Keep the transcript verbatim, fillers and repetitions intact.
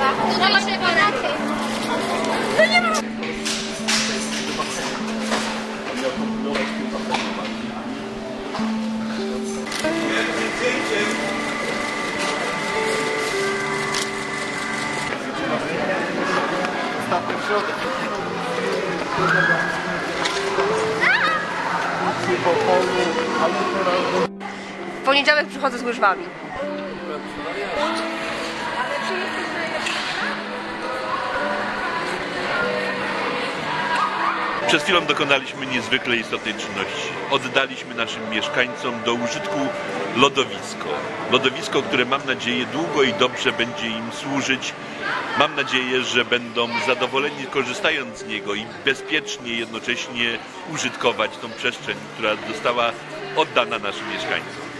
Tutaj się baraty. To nie ma. W poniedziałek przychodzę z łyżwami. Przed chwilą dokonaliśmy niezwykle istotnej czynności. Oddaliśmy naszym mieszkańcom do użytku lodowisko. Lodowisko, które mam nadzieję długo i dobrze będzie im służyć. Mam nadzieję, że będą zadowoleni korzystając z niego i bezpiecznie jednocześnie użytkować tą przestrzeń, która została oddana naszym mieszkańcom.